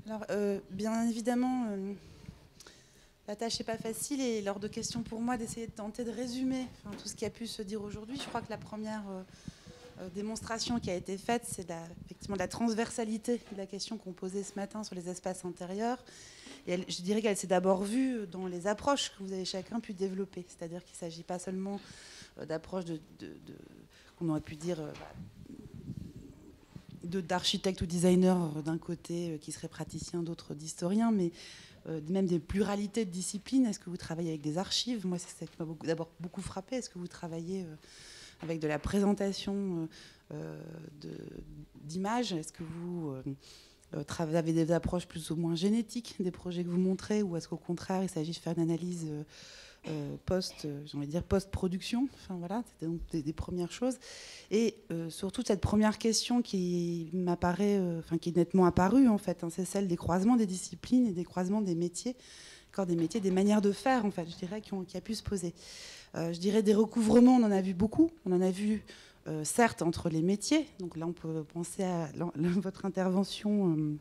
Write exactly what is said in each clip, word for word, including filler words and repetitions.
Alors, euh, bien évidemment, euh, la tâche n'est pas facile et lors de questions pour moi d'essayer de tenter de résumer enfin, tout ce qui a pu se dire aujourd'hui. Je crois que la première euh, euh, démonstration qui a été faite, c'est la, effectivement la transversalité de la question qu'on posait ce matin sur les espaces intérieurs. Et elle, je dirais qu'elle s'est d'abord vue dans les approches que vous avez chacun pu développer. C'est-à-dire qu'il ne s'agit pas seulement euh, d'approches de, de, de, qu'on aurait pu dire... Euh, bah, d'architectes ou designers d'un côté euh, qui seraient praticiens, d'autres d'historiens, mais euh, même des pluralités de disciplines. Est-ce que vous travaillez avec des archives? Moi, c'est ça qui m'a beaucoup, d'abord beaucoup frappé. Est-ce que vous travaillez euh, avec de la présentation euh, d'images? Est-ce que vous euh, avez des approches plus ou moins génétiques des projets que vous montrez, ou est-ce qu'au contraire, il s'agit de faire une analyse euh, Euh, post, euh, j'ai envie de dire post-production. Enfin voilà, c'était donc des, des premières choses. Et euh, surtout cette première question qui m'apparaît, euh, enfin qui est nettement apparue en fait, hein, c'est celle des croisements des disciplines et des croisements des métiers, encore des métiers, des manières de faire en fait, je dirais, qui, ont, qui a pu se poser. Euh, je dirais des recouvrements, on en a vu beaucoup. On en a vu euh, certes entre les métiers. Donc là, on peut penser à votre intervention, euh,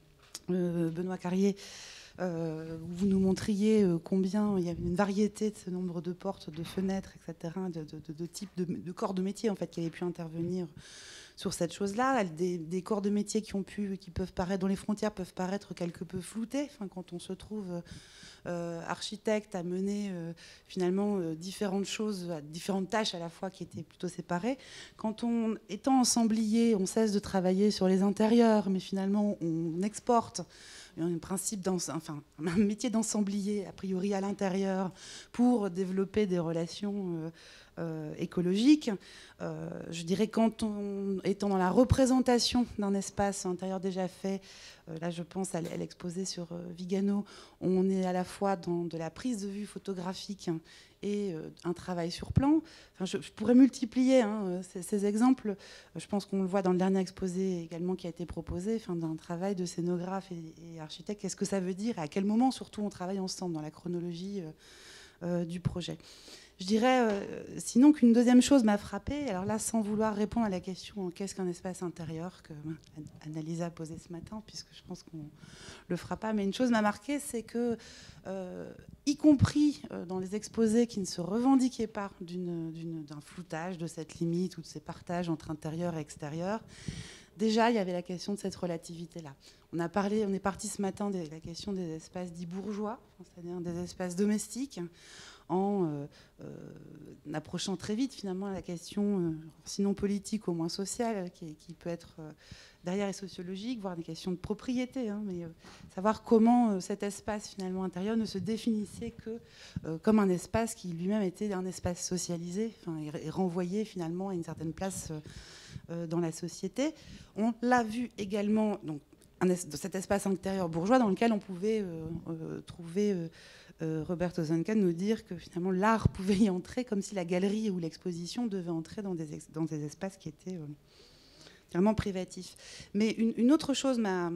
euh, Benoît Carrier. Euh, vous nous montriez euh, combien il y avait une variété de ce nombre de portes, de fenêtres, et cetera, de, de, de, de types de, de corps de métier en fait qui avaient pu intervenir sur cette chose-là. Des, des corps de métier qui ont pu, qui peuvent paraître, dont les frontières peuvent paraître quelque peu floutées. Enfin, quand on se trouve euh, architecte à mener euh, finalement euh, différentes choses, différentes tâches à la fois qui étaient plutôt séparées. Quand on étant ensemblier, on cesse de travailler sur les intérieurs, mais finalement on exporte un principe dans, enfin, un métier d'ensemblier a priori à l'intérieur pour développer des relations euh, euh, écologiques. Euh, je dirais quand on étant dans la représentation d'un espace intérieur déjà fait, euh, là je pense à l'exposé sur euh, Vigano, on est à la fois dans de la prise de vue photographique et euh, un travail sur plan. Enfin, je, je pourrais multiplier hein, ces, ces exemples. Je pense qu'on le voit dans le dernier exposé également qui a été proposé, enfin, d'un travail de scénographe et, et architecte. Qu'est-ce que ça veut dire et à quel moment surtout on travaille ensemble dans la chronologie euh, euh, du projet. Je dirais euh, sinon qu'une deuxième chose m'a frappée, alors là sans vouloir répondre à la question qu'est-ce qu'un espace intérieur que Annalisa a posé ce matin, puisque je pense qu'on le fera pas, mais une chose m'a marqué, c'est que euh, y compris euh, dans les exposés qui ne se revendiquaient pas d'un floutage de cette limite ou de ces partages entre intérieur et extérieur, déjà il y avait la question de cette relativité-là. On a parlé, on est parti ce matin de la question des espaces dits bourgeois, c'est-à-dire des espaces domestiques, en euh, euh, approchant très vite finalement la question, euh, sinon politique, au moins sociale, qui, qui peut être euh, derrière et sociologique, voire des questions de propriété, hein, mais euh, savoir comment euh, cet espace finalement intérieur ne se définissait que euh, comme un espace qui lui-même était un espace socialisé, enfin, et, et renvoyé finalement à une certaine place euh, euh, dans la société. On l'a vu également, donc, un es cet espace intérieur bourgeois dans lequel on pouvait euh, euh, trouver euh, euh, Roberto Zanca nous dire que finalement l'art pouvait y entrer comme si la galerie ou l'exposition devait entrer dans des, dans des espaces qui étaient euh, vraiment privatifs. Mais une, une autre chose m'a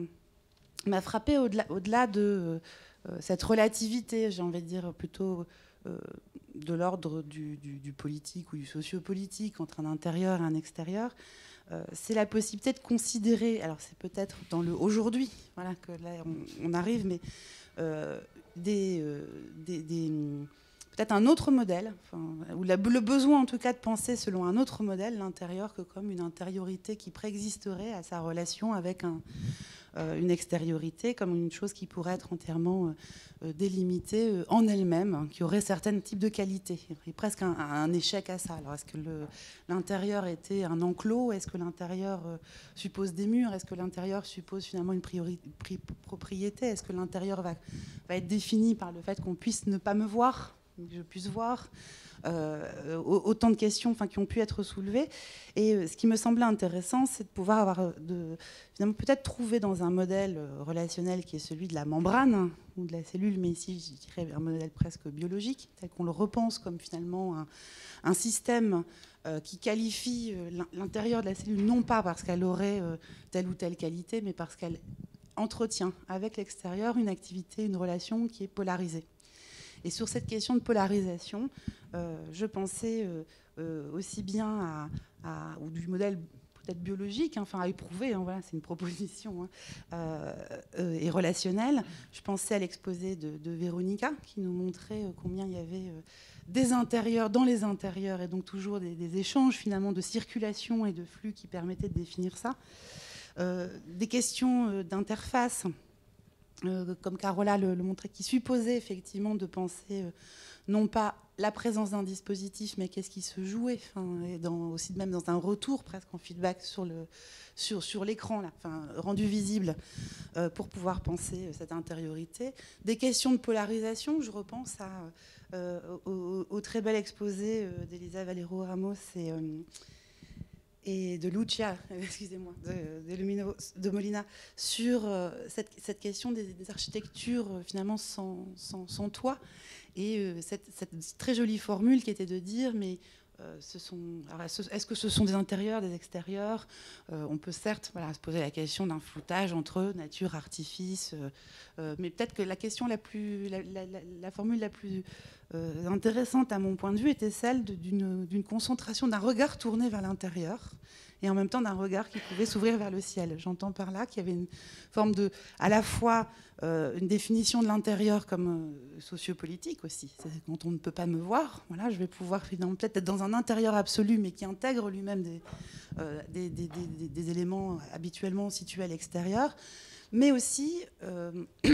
frappé au-delà au-delà de euh, cette relativité, j'ai envie de dire plutôt euh, de l'ordre du, du, du politique ou du sociopolitique entre un intérieur et un extérieur. Euh, c'est la possibilité de considérer, alors c'est peut-être dans le aujourd'hui, voilà, que là on, on arrive, mais euh, des, euh, des, des peut-être un autre modèle, enfin, ou la, le besoin en tout cas de penser selon un autre modèle, l'intérieur, que comme une intériorité qui préexisterait à sa relation avec un, euh, une extériorité, comme une chose qui pourrait être entièrement euh, délimitée euh, en elle-même, hein, qui aurait certains types de qualités. Il y a presque un, un échec à ça. Alors est-ce que l'intérieur était un enclos? Est-ce que l'intérieur euh, suppose des murs? Est-ce que l'intérieur suppose finalement une priori, pri, propriété? Est-ce que l'intérieur va, va être défini par le fait qu'on puisse ne pas me voir, que je puisse voir? Euh, autant de questions enfin, qui ont pu être soulevées. Et euh, ce qui me semblait intéressant, c'est de pouvoir avoir, de, finalement, peut-être trouver dans un modèle relationnel qui est celui de la membrane ou de la cellule, mais ici, je dirais un modèle presque biologique, tel qu'on le repense comme finalement un, un système euh, qui qualifie euh, l'intérieur de la cellule, non pas parce qu'elle aurait euh, telle ou telle qualité, mais parce qu'elle entretient avec l'extérieur une activité, une relation qui est polarisée. Et sur cette question de polarisation, euh, je pensais euh, euh, aussi bien à, à, ou du modèle peut-être biologique, hein, enfin à éprouver, hein, voilà, c'est une proposition, hein, euh, euh, et relationnelle. Je pensais à l'exposé de, de Véronica, qui nous montrait euh, combien il y avait euh, des intérieurs dans les intérieurs, et donc toujours des, des échanges finalement de circulation et de flux qui permettaient de définir ça. Euh, des questions euh, d'interface, euh, comme Carola le, le montrait, qui supposaient effectivement de penser euh, non pas la présence d'un dispositif, mais qu'est-ce qui se jouait, enfin, et dans, aussi même dans un retour presque en feedback sur le sur, sur l'écran, là, enfin, rendu visible, euh, pour pouvoir penser euh, cette intériorité. Des questions de polarisation, je repense à, euh, au, au très bel exposé euh, d'Elisa Valero Ramos et, euh, et de Lucia, excusez-moi, de, de, Lumino, de Molina, sur euh, cette, cette question des, des architectures euh, finalement sans, sans, sans toit. Et euh, cette, cette très jolie formule qui était de dire, mais euh, ce sont, alors, est-ce que ce sont des intérieurs, des extérieurs? euh, On peut certes voilà, se poser la question d'un floutage entre nature, artifice, euh, euh, mais peut-être que la question la plus, la, la, la, la formule la plus euh, intéressante à mon point de vue était celle d'une, d'une concentration, d'un regard tourné vers l'intérieur, et en même temps d'un regard qui pouvait s'ouvrir vers le ciel. J'entends par là qu'il y avait une forme de, à la fois euh, une définition de l'intérieur comme euh, sociopolitique aussi. C'est quand on ne peut pas me voir, voilà, je vais pouvoir finalement peut-être être dans un intérieur absolu, mais qui intègre lui-même des, euh, des, des, des, des éléments habituellement situés à l'extérieur. Mais aussi, euh,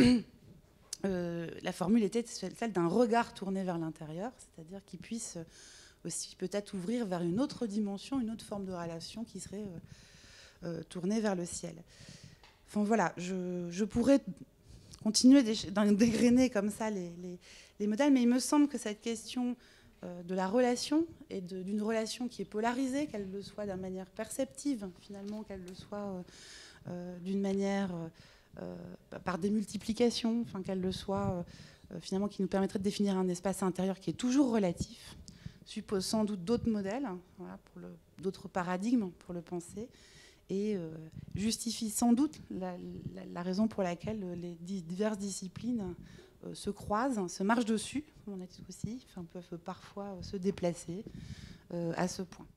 euh, la formule était celle d'un regard tourné vers l'intérieur, c'est-à-dire qu'il puisse aussi peut-être ouvrir vers une autre dimension, une autre forme de relation qui serait euh, euh, tournée vers le ciel. Enfin voilà, je, je pourrais continuer de dégrainer comme ça les, les, les modèles, mais il me semble que cette question euh, de la relation et de, d'une relation qui est polarisée, qu'elle le soit d'une manière perceptive finalement, qu'elle le soit euh, euh, d'une manière euh, par des multiplications, enfin qu'elle le soit euh, finalement qui nous permettrait de définir un espace intérieur qui est toujours relatif, suppose sans doute d'autres modèles, voilà, pour le, d'autres paradigmes pour le penser, et euh, justifie sans doute la, la, la raison pour laquelle les diverses disciplines euh, se croisent, se marchent dessus, on a dit aussi, enfin, peuvent parfois se déplacer euh, à ce point.